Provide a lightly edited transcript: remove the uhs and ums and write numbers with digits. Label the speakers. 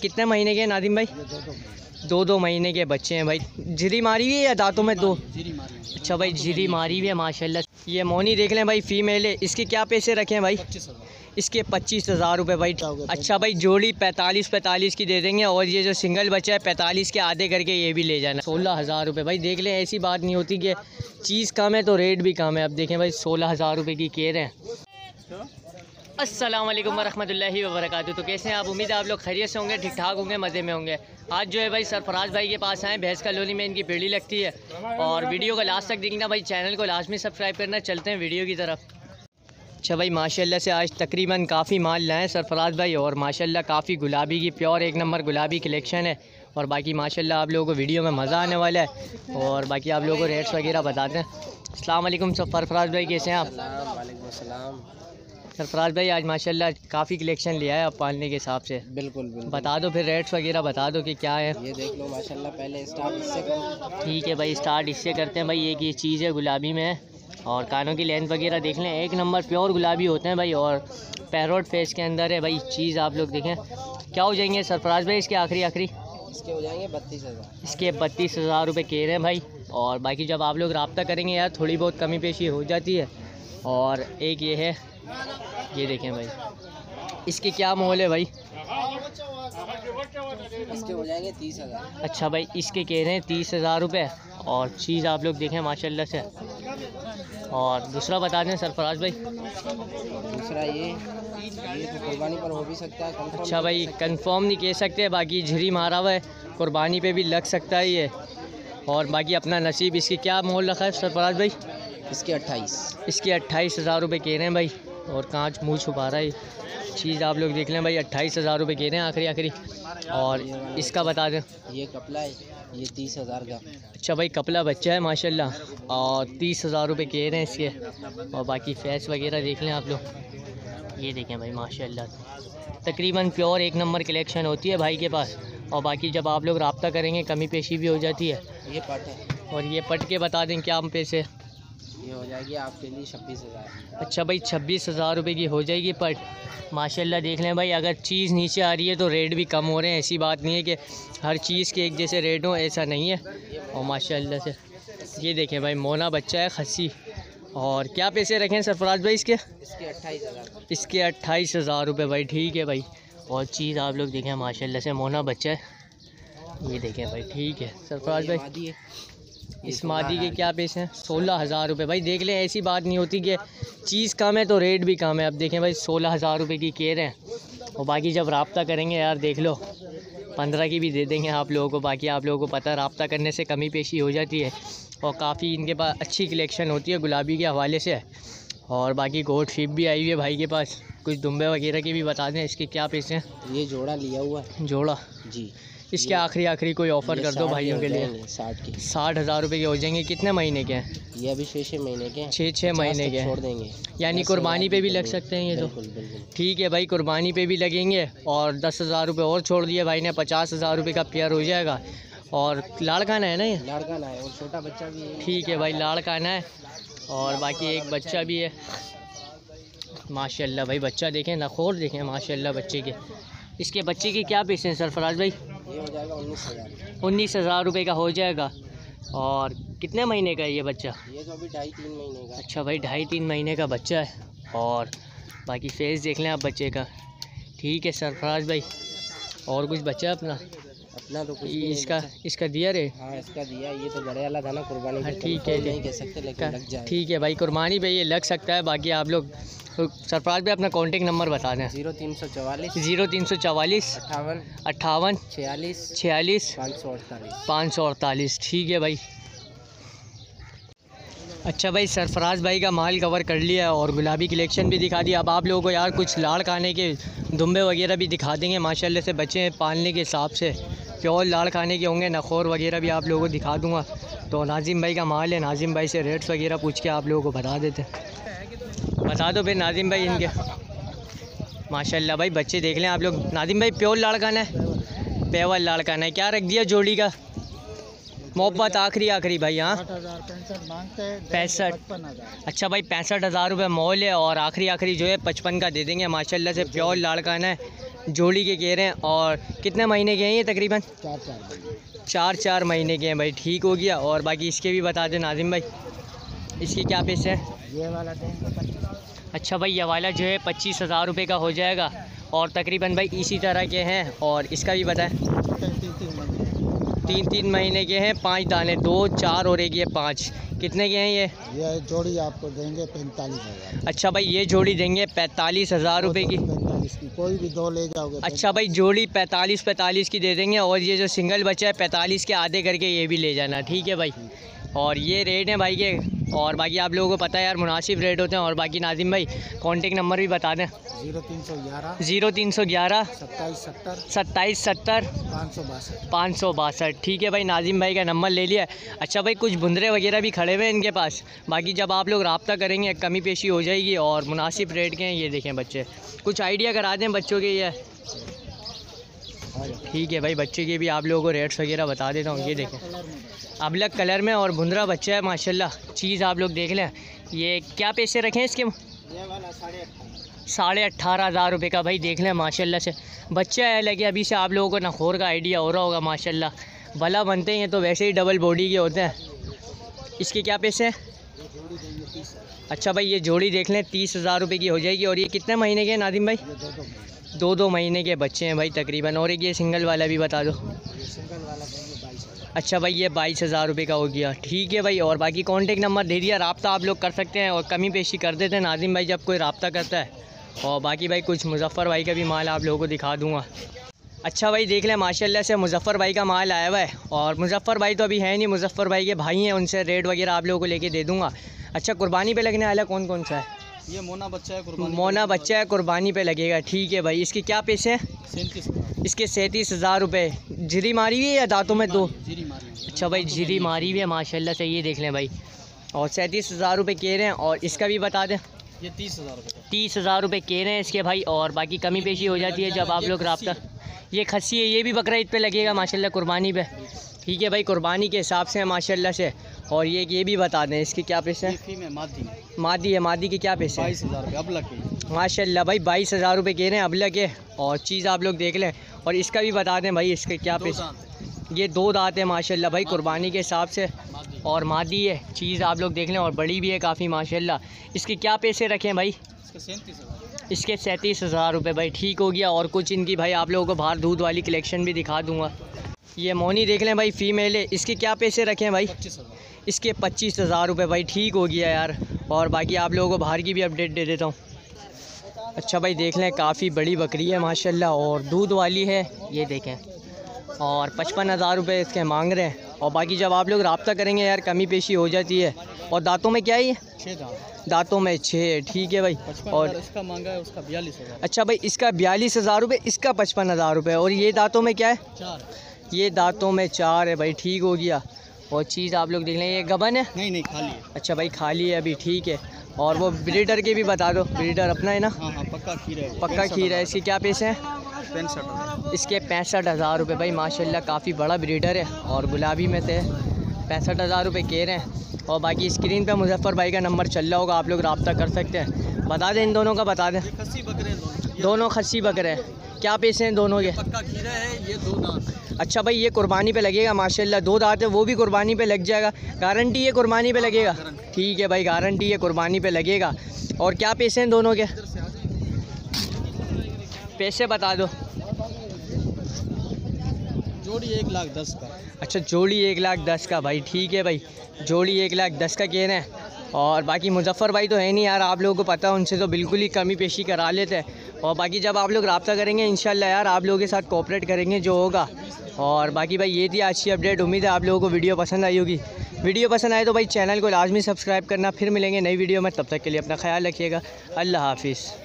Speaker 1: कितने महीने के हैं नादिम भाई? 2 महीने के बच्चे हैं भाई। झिरी मारी हुई है या दांतों में 2? अच्छा भाई, झिरी मारी हुई है माशाल्लाह। ये मोनी देख लें भाई, फीमेल है। इसके क्या पैसे रखे हैं भाई?
Speaker 2: 25,000।
Speaker 1: इसके 25,000 रुपये भाई। अच्छा भाई, जोड़ी 45 की दे देंगे और ये जो सिंगल बच्चा है 45 के आधे करके ये भी ले जाना। 16,000 रुपये भाई। देख लें, ऐसी बात नहीं होती कि चीज़ कम है तो रेट भी कम है। अब देखें भाई, 16,000 रुपये की कह रहे हैं। अस्सलाम वालेकुम वरहमतुल्लाहि वबरकातुहू। तो कैसे हैं आप? उम्मीद है आप लोग खैरियत से होंगे, ठीक ठाक होंगे, मज़े में होंगे। आज जो है भाई सरफराज भाई के पास आए, भैंस कॉलोनी में इनकी पीढ़ी लगती है। और वीडियो को लास्ट तक देखना भाई, चैनल को लाजमी सब्सक्राइब करना। चलते हैं वीडियो की तरफ। अच्छा भाई, माशाल्लाह से आज तकरीबन काफ़ी माल लाए सरफराज भाई। और माशाल्लाह काफ़ी गुलाबी की प्योर एक नंबर गुलाबी कलेक्शन है। और बाकी माशाल्लाह आप लोगों को वीडियो में मज़ा आने वाला है। और बाकी आप लोगों को रेट्स वगैरह बताते हैं। अस्सलाम वालेकुम सरफराज भाई, कैसे हैं आप?
Speaker 2: वालेकुम अस्सलाम।
Speaker 1: सरफराज भाई आज माशाल्लाह काफ़ी कलेक्शन लिया है आप पालने के हिसाब से।
Speaker 2: बिल्कुल बिल्कुल।
Speaker 1: बता दो फिर, रेट्स वगैरह बता दो कि क्या है।
Speaker 2: ये देख लो माशाल्लाह, पहले स्टार्ट इससे करो।
Speaker 1: ठीक है भाई, स्टार्ट इससे करते हैं भाई। एक ये चीज़ है गुलाबी में है। और कानों की लेंथ वगैरह देख लें, एक नंबर प्योर गुलाबी होते हैं भाई। और पैरोट फेस के अंदर है भाई चीज़, आप लोग देखें। क्या हो जाएंगे सरफराज भाई इसके आखिरी?
Speaker 2: इसके हो जाएंगे 32,000।
Speaker 1: इसके 32,000 रुपये कह रहे हैं भाई। और बाकी जब आप लोग रब्ता करेंगे यार, थोड़ी बहुत कमी पेशी हो जाती है। और एक ये है, ये देखें भाई, इसके क्या मोल है भाई?
Speaker 2: इसके हो जाएंगे 30,000।
Speaker 1: अच्छा भाई, इसके कह रहे हैं 30,000 रुपये। और चीज़ आप लोग देखें माशाल्लाह से। और दूसरा बता दें सरफराज भाई।
Speaker 2: दूसरा ये तो कुर्बानी पर हो भी सकता है।
Speaker 1: अच्छा भाई, कंफर्म नहीं कह सकते, बाकी झिरी मारा हुआ है, कुर्बानी पे भी लग सकता है ये। और बाकी अपना नसीब। इसके क्या मोल रखा है सरफराज भाई?
Speaker 2: इसके 28।
Speaker 1: इसके 28,000 रुपये कह रहे हैं भाई। और कांच मुँह छुपा रहा है चीज़, आप लोग देख लें भाई। 28,000 रुपये कह रहे हैं आखिरी। और इसका बता दें।
Speaker 2: ये कपला है, ये 30,000 का।
Speaker 1: अच्छा भाई, कपला बच्चा है माशाल्लाह। और 30,000 रुपये कह रहे हैं इसके। और बाकी फैस वगैरह देख लें आप लोग। ये देखें भाई माशाल्लाह, तकरीबन प्योर एक नंबर कलेक्शन होती है भाई के पास। और बाकी जब आप लोग रब्ता करेंगे कमी पेशी भी हो जाती है।
Speaker 2: ये पट है।
Speaker 1: और ये पट के बता दें क्या पैसे?
Speaker 2: ये हो जाएगी आपके लिए 26,000।
Speaker 1: अच्छा भाई, 26,000 रुपये की हो जाएगी पट। माशाल्लाह देख लें भाई, अगर चीज़ नीचे आ रही है तो रेट भी कम हो रहे हैं। ऐसी बात नहीं है कि हर चीज़ के एक जैसे रेट हो, ऐसा नहीं है। और माशाल्लाह से ये देखें भाई, मोना बच्चा है खस्सी। और क्या पैसे रखें सरफराज भाई इसके?
Speaker 2: इसके 28,000।
Speaker 1: इसके 28,000 रुपये भाई। ठीक है भाई। और चीज़ आप लोग देखें माशाल्लाह से, मोना बच्चा है। ये देखें भाई, ठीक है सरफराज भाई। इस मादी के क्या पैसे हैं? 16,000 रुपये भाई। देख लें, ऐसी बात नहीं होती कि चीज़ कम है तो रेट भी कम है। अब देखें भाई, 16,000 रुपये की कह रहे हैं। और बाकी जब रब्ता करेंगे यार, देख लो 15 की भी दे देंगे आप लोगों को। बाकी आप लोगों को पता है, रब्ता करने से कमी पेशी हो जाती है। और काफ़ी इनके पास अच्छी कलेक्शन होती है गुलाबी के हवाले से। और बाकी गोट शीप भी आई हुई है भाई के पास। कुछ दुम्बे वगैरह के भी बता दें, इसके क्या पैसे हैं?
Speaker 2: ये जोड़ा लिया हुआ है।
Speaker 1: जोड़ा
Speaker 2: जी।
Speaker 1: इसके आखिरी कोई ऑफ़र कर दो भाइयों के लिए। 60,000 रुपये के हो जाएंगे। कितने महीने के हैं
Speaker 2: ये? अभी 6 महीने के हैं।
Speaker 1: 6 महीने के
Speaker 2: छोड़ देंगे।
Speaker 1: यानी कुर्बानी पे भी लग सकते हैं ये तो। ठीक है भाई, कुर्बानी पे भी लगेंगे। और 10,000 रुपये और छोड़ दिए भाई ने, 50,000 रुपये का पेयर हो जाएगा। और लाड़काना है ना ये?
Speaker 2: लाड़काना है। और छोटा बच्चा भी है।
Speaker 1: ठीक है भाई, लाड़काना है। और बाकी एक बच्चा भी है माशाल्लाह भाई। बच्चा देखें, नखोर देखें माशाल्लाह बच्चे के। इसके बच्चे के क्या पैसे हैं सरफराज भाई?
Speaker 2: ये हो जाएगा 19,000।
Speaker 1: 19,000 रुपये का हो जाएगा। और कितने महीने का है ये बच्चा?
Speaker 2: ये तो अभी 2.5-3 महीने का।
Speaker 1: अच्छा भाई, 2.5-3 महीने का बच्चा है। और बाकी फेस देख लें आप बच्चे का। ठीक है सरफराज भाई। और कुछ बच्चा है अपना
Speaker 2: तो कुछ
Speaker 1: इसका दिया रे?
Speaker 2: हाँ, इसका दिया। ये तो बड़े वाला था ना कुर्बानी।
Speaker 1: हाँ ठीक है,
Speaker 2: नहीं कह सकते लेकिन लग जाए।
Speaker 1: ठीक है भाई, कुर्बानी पे ये लग सकता है। बाकी आप लोग सरफराज भाई अपना कॉन्टेक्ट नंबर बता दें।
Speaker 2: 0344
Speaker 1: 58 46 548। ठीक है भाई। अच्छा भाई, सरफराज भाई का माल कवर कर लिया है और गुलाबी कलेक्शन भी दिखा दिया। अब आप लोगों को यार कुछ लाड़ खाने के दुम्बे वगैरह भी दिखा देंगे माशाल्लाह से। बच्चे पालने के हिसाब से प्योर लाड़ खाने के होंगे। नखोर वगैरह भी आप लोगों को दिखा दूँगा। तो नाजिम भाई का माल है, नाजिम भाई से रेट्स वगैरह पूछ के आप लोगों को बता देते। बता दो फिर नाजिम भाई इनके। माशाल्लाह भाई बच्चे देख लें आप लोग। नाजिम भाई प्योर लाड़ खाना है? प्योर लाड़ खाना है। क्या रख दिया जोड़ी का? मोहब्बत आखिरी भाई। हाँ 65। अच्छा भाई, 65,000 रुपये मोल है। और आखिरी जो है 55 का दे देंगे माशाल्लाह से। प्योर लाड़काना है। जोड़ी के कह रहे हैं। और कितने महीने के हैं ये तकरीबन? 4 महीने के हैं भाई, ठीक हो गया। और बाकी इसके भी बता दें नाजिम भाई, इसके क्या पैसे हैं?
Speaker 2: ये वाला देंगे।
Speaker 1: अच्छा भाई, ये वाला जो है 25,000 रुपये का हो जाएगा। और तकरीबन भाई इसी तरह के हैं। और इसका भी बताएं। 3 महीने के हैं, 5 दाने, 2, 4 और एक ये 5। कितने के हैं
Speaker 2: ये जोड़ी आपको देंगे 45,000।
Speaker 1: अच्छा भाई, ये जोड़ी देंगे 45,000 रुपये की।
Speaker 2: 45 की कोई भी 2 ले जाओगे।
Speaker 1: अच्छा भाई, जोड़ी 45 की दे देंगे। और ये जो सिंगल बच्चा है 45 के आधे करके ये भी ले जाना, ठीक है भाई। और ये रेट है भाई के। और बाकी आप लोगों को पता है यार, मुनासिब रेट होते हैं। और बाकी नाजिम भाई कॉन्टेक्ट नंबर भी बता दें। 0311 27 70 562। ठीक है भाई, नाजिम भाई का नंबर ले लिया। अच्छा भाई, कुछ बुंदरे वगैरह भी खड़े हुए हैं इनके पास। बाकी जब आप लोग रब्ता करेंगे कमी पेशी हो जाएगी। और मुनासिब रेट के हैं ये, देखें बच्चे। कुछ आइडिया करा दें बच्चों के ये। ठीक है भाई, बच्चे के भी आप लोगों को रेट्स वगैरह बता देता हूँ। ये देखें, अबलग कलर में और बुंदरा बच्चा है माशाल्लाह। चीज़ आप लोग देख लें। ये क्या पैसे रखें इसके?
Speaker 2: ये वाला
Speaker 1: 18,500 रुपये का भाई, देख लें माशाल्लाह से बच्चा है। लगे अभी से आप लोगों को नखोर का आइडिया हो रहा होगा माशाल्लाह। भला बनते हैं तो वैसे ही डबल बॉडी के होते हैं। इसके क्या पैसे हैं? अच्छा भाई, ये जोड़ी देख लें 30,000 रुपये की हो जाएगी। और ये कितने महीने के हैं नादिम भाई? 2 महीने के बच्चे हैं भाई तकरीबन। और एक ये सिंगल वाला भी बता दो। अच्छा भाई, ये 22,000 रुपये का हो गया, ठीक है भाई। और बाकी कॉन्टेक्ट नंबर दे दिया, रब्ता आप लोग कर सकते हैं। और कमी पेशी कर देते हैं नाजिम भाई जब कोई रब्ता करता है। और बाकी भाई कुछ मुजफ्फ़र भाई का भी माल आप लोगों को दिखा दूँगा। अच्छा भाई, देख लें माशाल्लाह से मुजफ्फ़र भाई का माल आया हुआ है। और मुजफ्फ़र भाई तो अभी है नहीं, मुजफ्फ़र भाई के भाई हैं, उनसे रेट वगैरह आप लोगों को लेके दे दूँगा। अच्छा, कुर्बानी पे लगने वाला कौन कौन सा है?
Speaker 2: ये मोना बच्चा है,
Speaker 1: कुर्बानी पे लगेगा, ठीक है भाई। इसके क्या पैसे हैं?
Speaker 2: 37,000।
Speaker 1: इसके 37,000 रुपये। जिरी मारी हुई है या दांतों में 2? अच्छा भाई, जिरी मारी हुई है माशाल्लाह से, ये देख लें भाई। और 37,000 रुपये कह रहे हैं। और इसका भी बता दें।
Speaker 2: ये 30,000 रुपये।
Speaker 1: 30,000 रुपये कह रहे हैं इसके भाई। और बाकी कमी पेशी हो जाती है जब आप लोग रब्ता। ये खस्सी है, ये भी बकरा ईद पे लगेगा माशाल्लाह कुर्बानी पे, ठीक है भाई। कुर्बानी के हिसाब से है माशाल्लाह से। और ये भी बता दें इसके क्या पैसे हैं? मादी है, मादी के क्या पैसे?
Speaker 2: 22,000 रुपये अबलग के
Speaker 1: माशाल्लाह भाई, 22,000 रुपये कह रहे हैं अबलग के। और चीज़ आप लोग देख लें। और इसका भी बता दें भाई, इसके क्या पैसे? ये 2 दांत है माशाल्लाह भाई कुर्बानी के हिसाब से। और मादी है, चीज़ आप लोग देख लें। और बड़ी भी है काफ़ी माशाल्लाह। इसके क्या पैसे रखें भाई? इसके 37,000 रुपये भाई, ठीक हो गया। और कुछ इनकी भाई आप लोगों को बाहर दूध वाली कलेक्शन भी दिखा दूँगा। ये मोनी देख लें भाई, फ़ीमेल है। इसके क्या पैसे रखें भाई?
Speaker 2: 25,000।
Speaker 1: इसके 25,000 रुपये भाई, ठीक हो गया यार। और बाकी आप लोगों को बाहर की भी अपडेट दे देता हूँ। अच्छा भाई, देख लें काफ़ी बड़ी बकरी है माशाल्लाह। और दूध वाली है, ये देखें। और 55,000 रुपये इसके मांग रहे हैं। और बाकी जब आप लोग रब्ता करेंगे यार कमी पेशी हो जाती है। और दांतों में क्या है ये?
Speaker 2: 6 दांत।
Speaker 1: दांतों में 6, ठीक है भाई। और
Speaker 2: इसका मांगा है उसका 42,000।
Speaker 1: अच्छा भाई, इसका 42,000 रुपये, इसका 55,000 रुपये। और ये दांतों में क्या है?
Speaker 2: 4।
Speaker 1: ये दांतों में 4 है भाई, ठीक हो गया। और चीज़ आप लोग देख लें, ये गबन है?
Speaker 2: नहीं, खाली है।
Speaker 1: अच्छा भाई, खाली है अभी, ठीक है। और वो ब्रीडर के भी बता दो, ब्रीडर अपना है ना?
Speaker 2: हाँ, पक्का खीरा है।
Speaker 1: पक्का खीरा है। इसके क्या पैसे हैं?
Speaker 2: 65,000।
Speaker 1: इसके 65,000 रुपये भाई माशाल्लाह, काफ़ी बड़ा ब्रीडर है। और गुलाबी में से 65,000 रुपये कह रहे हैं। और बाकी स्क्रीन पे मुजफ्फ़र भाई का नंबर चल रहा होगा, आप लोग रब्ता कर सकते हैं। बता दें इन दोनों का, बता दें।
Speaker 2: खस्सी बकरे
Speaker 1: दोनों खस्सी बकरे हैं। क्या पैसे हैं दोनों के?
Speaker 2: पक्का खीरा है, ये 2 दांत।
Speaker 1: अच्छा भाई, ये कुर्बानी पे लगेगा माशाल्लाह। 2 दांत है, वो भी कुर्बानी पे लग जाएगा। गारंटी है कुर्बानी पे लगेगा, ठीक है भाई, गारंटी है कुर्बानी पे लगेगा। और क्या पैसे हैं दोनों के? पैसे बता दो।
Speaker 2: जोड़ी 1,10,000 का।
Speaker 1: अच्छा, जोड़ी 1,10,000 का भाई, ठीक है भाई। जोड़ी 1,10,000 का कह रहे हैं। और बाकी मुजफ्फ़र भाई तो है नहीं यार, आप लोगों को पता है, उनसे तो बिल्कुल ही कमी पेशी करा लेते हैं। और बाकी जब आप लोग रब्ता करेंगे इंशाल्लाह यार आप लोगों के साथ कोऑपरेट करेंगे जो होगा। और बाकी भाई ये थी आज की अपडेट। उम्मीद है आप लोगों को वीडियो पसंद आई होगी। वीडियो पसंद आए तो भाई चैनल को लाजमी सब्सक्राइब करना। फिर मिलेंगे नई वीडियो में, तब तक के लिए अपना ख्याल रखिएगा। अल्लाह हाफिज़।